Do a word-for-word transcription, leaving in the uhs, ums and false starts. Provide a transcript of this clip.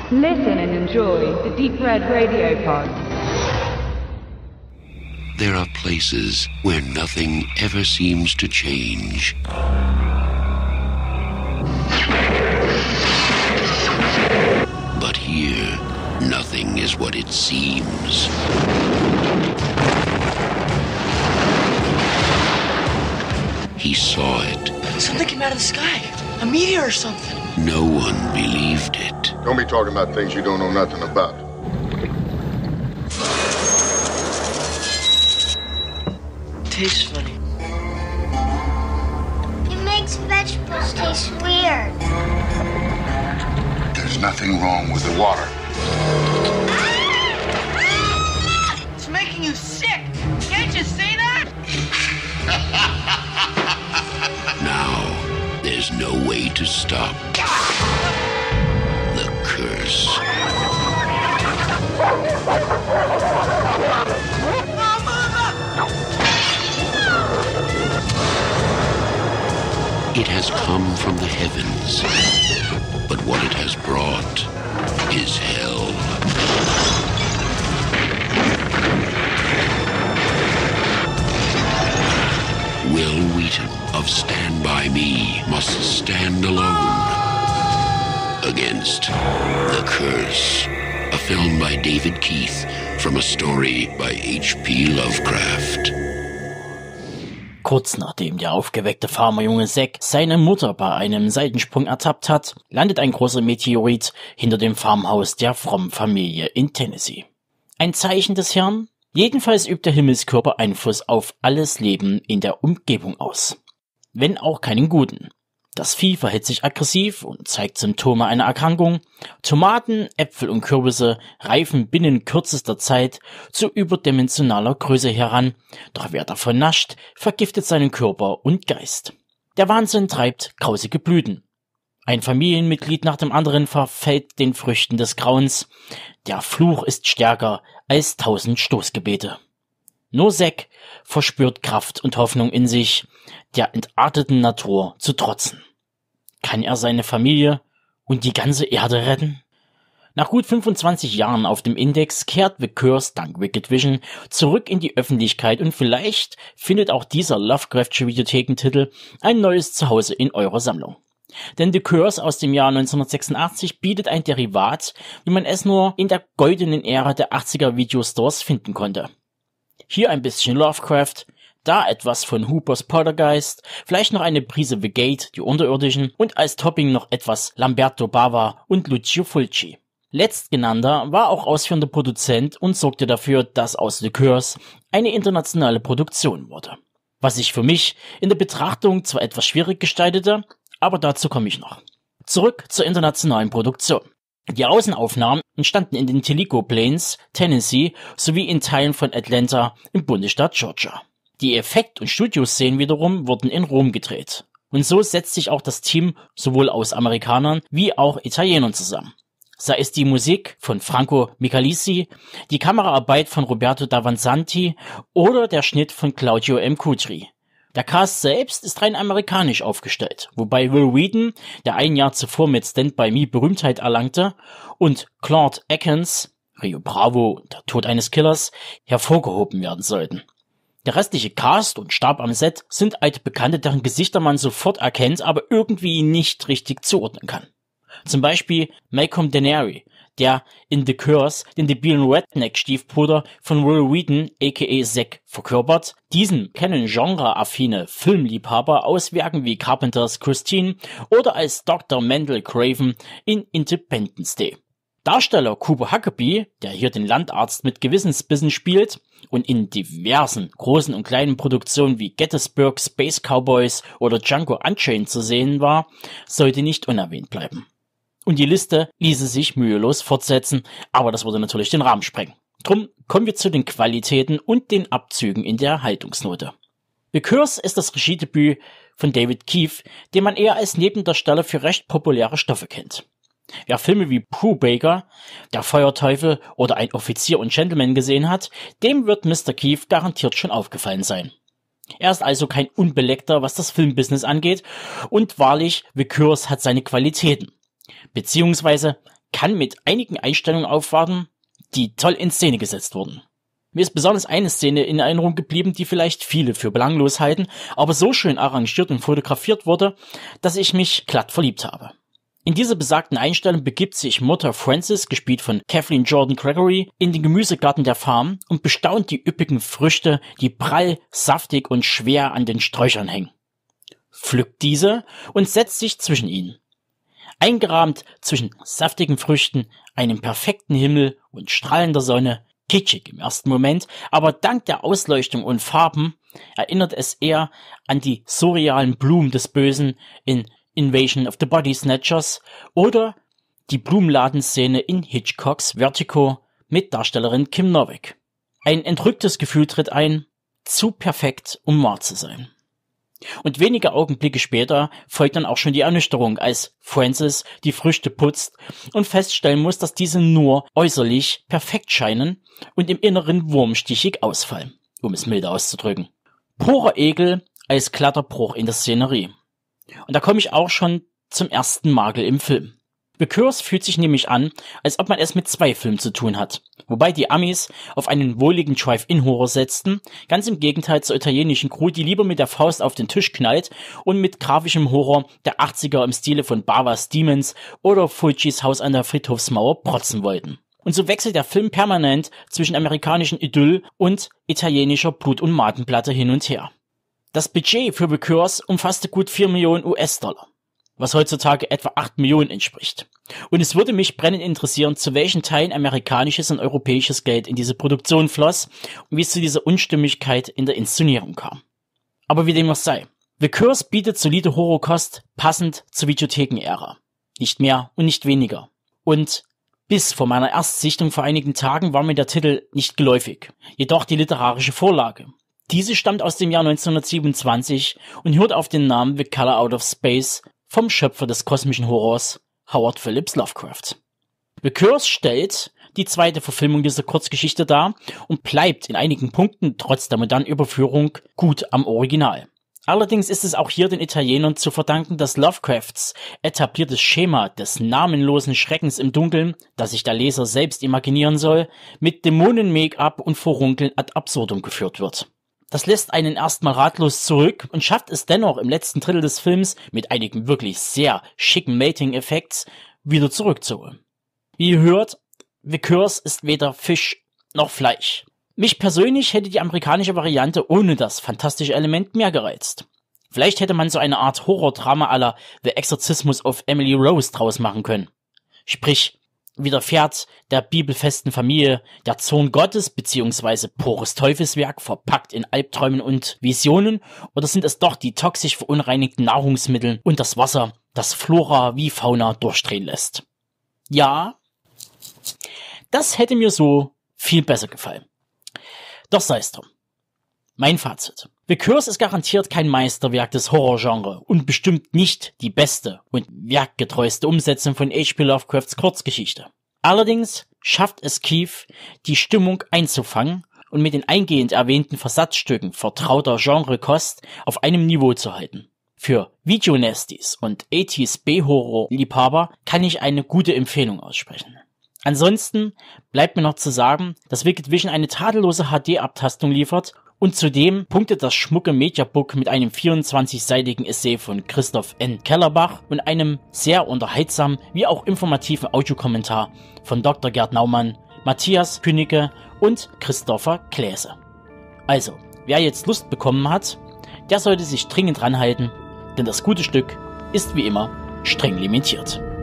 Listen and enjoy the Deep Red Radio Pod. There are places where nothing ever seems to change. But here, nothing is what it seems. He saw it. Something came out of the sky. A meteor or something. No one believed it. Don't be talking about things you don't know nothing about. Tastes funny. It makes vegetables taste weird. There's nothing wrong with the water. It's making you sick. Can't you see that? Now, there's no way to stop the curse. It has come from the heavens, but what it has brought is hell. Will Wheaton of Stand By Me must stand alone against The Curse, a film by David Keith from a story by H P Lovecraft. Kurz nachdem der aufgeweckte Farmerjunge Zack seine Mutter bei einem Seitensprung ertappt hat, landet ein großer Meteorit hinter dem Farmhaus der frommen Familie in Tennessee. Ein Zeichen des Herrn? Jedenfalls übt der Himmelskörper Einfluss auf alles Leben in der Umgebung aus. Wenn auch keinen guten. Das Vieh verhält sich aggressiv und zeigt Symptome einer Erkrankung. Tomaten, Äpfel und Kürbisse reifen binnen kürzester Zeit zu überdimensionaler Größe heran, doch wer davon nascht, vergiftet seinen Körper und Geist. Der Wahnsinn treibt grausige Blüten. Ein Familienmitglied nach dem anderen verfällt den Früchten des Grauens. Der Fluch ist stärker als tausend Stoßgebete. Nur Zack verspürt Kraft und Hoffnung in sich, der entarteten Natur zu trotzen. Kann er seine Familie und die ganze Erde retten? Nach gut fünfundzwanzig Jahren auf dem Index kehrt The Curse dank Wicked Vision zurück in die Öffentlichkeit und vielleicht findet auch dieser Lovecraftsche Videothekentitel ein neues Zuhause in eurer Sammlung. Denn The Curse aus dem Jahr neunzehnhundertsechsundachtzig bietet ein Derivat, wie man es nur in der goldenen Ära der achtziger Videostores finden konnte. Hier ein bisschen Lovecraft, da etwas von Hoopers Poltergeist, vielleicht noch eine Prise The Gate, die Unterirdischen und als Topping noch etwas Lamberto Bava und Lucio Fulci. Letztgenannter war auch ausführender Produzent und sorgte dafür, dass aus The Curse eine internationale Produktion wurde. Was sich für mich in der Betrachtung zwar etwas schwierig gestaltete, aber dazu komme ich noch. Zurück zur internationalen Produktion. Die Außenaufnahmen entstanden in den Tellico Plains, Tennessee sowie in Teilen von Atlanta im Bundesstaat Georgia. Die Effekt- und Studioszenen wiederum wurden in Rom gedreht. Und so setzt sich auch das Team sowohl aus Amerikanern wie auch Italienern zusammen. Sei es die Musik von Franco Michelisi, die Kameraarbeit von Roberto Davanzanti oder der Schnitt von Claudio M. Cutri. Der Cast selbst ist rein amerikanisch aufgestellt, wobei Will Wheaton, der ein Jahr zuvor mit Stand By Me Berühmtheit erlangte, und Claude Akins, Rio Bravo und der Tod eines Killers, hervorgehoben werden sollten. Der restliche Cast und Stab am Set sind alte Bekannte, deren Gesichter man sofort erkennt, aber irgendwie nicht richtig zuordnen kann. Zum Beispiel Malcolm Denary, der in The Curse den debilen Redneck-Stiefbruder von Will Wheaton aka Zack verkörpert, diesen kennen genreaffine Filmliebhaber aus Werken wie Carpenters Christine oder als Doktor Mendel Craven in Independence Day. Darsteller Cooper Huckabee, der hier den Landarzt mit Gewissensbissen spielt und in diversen großen und kleinen Produktionen wie Gettysburg, Space Cowboys oder Django Unchained zu sehen war, sollte nicht unerwähnt bleiben. Und die Liste ließe sich mühelos fortsetzen, aber das würde natürlich den Rahmen sprengen. Drum kommen wir zu den Qualitäten und den Abzügen in der Haltungsnote. The Curse ist das Regiedebüt von David Keith, den man eher als Nebendarsteller für recht populäre Stoffe kennt. Wer Filme wie Brubaker, Der Feuerteufel oder Ein Offizier und Gentleman gesehen hat, dem wird Mister Keith garantiert schon aufgefallen sein. Er ist also kein Unbeleckter, was das Filmbusiness angeht, und wahrlich, The Curse hat seine Qualitäten. Beziehungsweise kann mit einigen Einstellungen aufwarten, die toll in Szene gesetzt wurden. Mir ist besonders eine Szene in Erinnerung geblieben, die vielleicht viele für belanglos halten, aber so schön arrangiert und fotografiert wurde, dass ich mich glatt verliebt habe. In dieser besagten Einstellung begibt sich Mutter Frances, gespielt von Kathleen Jordan Gregory, in den Gemüsegarten der Farm und bestaunt die üppigen Früchte, die prall, saftig und schwer an den Sträuchern hängen. Pflückt diese und setzt sich zwischen ihnen. Eingerahmt zwischen saftigen Früchten, einem perfekten Himmel und strahlender Sonne, kitschig im ersten Moment, aber dank der Ausleuchtung und Farben erinnert es eher an die surrealen Blumen des Bösen in Invasion of the Body Snatchers oder die Blumenladenszene in Hitchcocks Vertigo mit Darstellerin Kim Novak. Ein entrücktes Gefühl tritt ein, zu perfekt, um wahr zu sein. Und wenige Augenblicke später folgt dann auch schon die Ernüchterung, als Frances die Früchte putzt und feststellen muss, dass diese nur äußerlich perfekt scheinen und im Inneren wurmstichig ausfallen, um es milde auszudrücken. Purer Ekel als glatter Bruch in der Szenerie. Und da komme ich auch schon zum ersten Makel im Film. The Curse fühlt sich nämlich an, als ob man es mit zwei Filmen zu tun hat, wobei die Amis auf einen wohligen Drive-In-Horror setzten, ganz im Gegenteil zur italienischen Crew, die lieber mit der Faust auf den Tisch knallt und mit grafischem Horror der achtziger im Stile von Bava's Demons oder Fulcis Haus an der Friedhofsmauer protzen wollten. Und so wechselt der Film permanent zwischen amerikanischen Idyll und italienischer Blut- und Madenplatte hin und her. Das Budget für The Curse umfasste gut vier Millionen U S-Dollar. Was heutzutage etwa acht Millionen entspricht. Und es würde mich brennend interessieren, zu welchen Teilen amerikanisches und europäisches Geld in diese Produktion floss und wie es zu dieser Unstimmigkeit in der Inszenierung kam. Aber wie dem auch sei, The Curse bietet solide Horrorkost, passend zur Videotheken-Ära. Nicht mehr und nicht weniger. Und bis vor meiner Erstsichtung vor einigen Tagen war mir der Titel nicht geläufig, jedoch die literarische Vorlage. Diese stammt aus dem Jahr neunzehnhundertsiebenundzwanzig und hört auf den Namen The Color Out of Space vom Schöpfer des kosmischen Horrors, Howard Phillips Lovecraft. The Curse stellt die zweite Verfilmung dieser Kurzgeschichte dar und bleibt in einigen Punkten trotz der modernen Überführung gut am Original. Allerdings ist es auch hier den Italienern zu verdanken, dass Lovecrafts etabliertes Schema des namenlosen Schreckens im Dunkeln, das sich der Leser selbst imaginieren soll, mit Dämonen-Make-up und Furunkeln ad absurdum geführt wird. Das lässt einen erstmal ratlos zurück und schafft es dennoch im letzten Drittel des Films mit einigen wirklich sehr schicken Mating-Effekts wieder zurückzuholen. Wie ihr hört, The Curse ist weder Fisch noch Fleisch. Mich persönlich hätte die amerikanische Variante ohne das fantastische Element mehr gereizt. Vielleicht hätte man so eine Art Horrordrama à la The Exorcismus of Emily Rose draus machen können. Sprich, widerfährt der bibelfesten Familie der Zorn Gottes bzw. pures Teufelswerk verpackt in Albträumen und Visionen, oder sind es doch die toxisch verunreinigten Nahrungsmittel und das Wasser, das Flora wie Fauna durchdrehen lässt? Ja, das hätte mir so viel besser gefallen. Doch sei es drum. Mein Fazit. The Curse ist garantiert kein Meisterwerk des Horrorgenres und bestimmt nicht die beste und werkgetreueste Umsetzung von H P Lovecrafts Kurzgeschichte. Allerdings schafft es Keith, die Stimmung einzufangen und mit den eingehend erwähnten Versatzstücken vertrauter Genrekost auf einem Niveau zu halten. Für Videonasties und achtziger B-Horror-Liebhaber kann ich eine gute Empfehlung aussprechen. Ansonsten bleibt mir noch zu sagen, dass Wicked Vision eine tadellose H D-Abtastung liefert und zudem punktet das schmucke Mediabook mit einem vierundzwanzigseitigen Essay von Christoph N. Kellerbach und einem sehr unterhaltsamen wie auch informativen Audiokommentar von Doktor Gerd Naumann, Matthias Künnecke und Christopher Kläse. Also, wer jetzt Lust bekommen hat, der sollte sich dringend ranhalten, denn das gute Stück ist wie immer streng limitiert.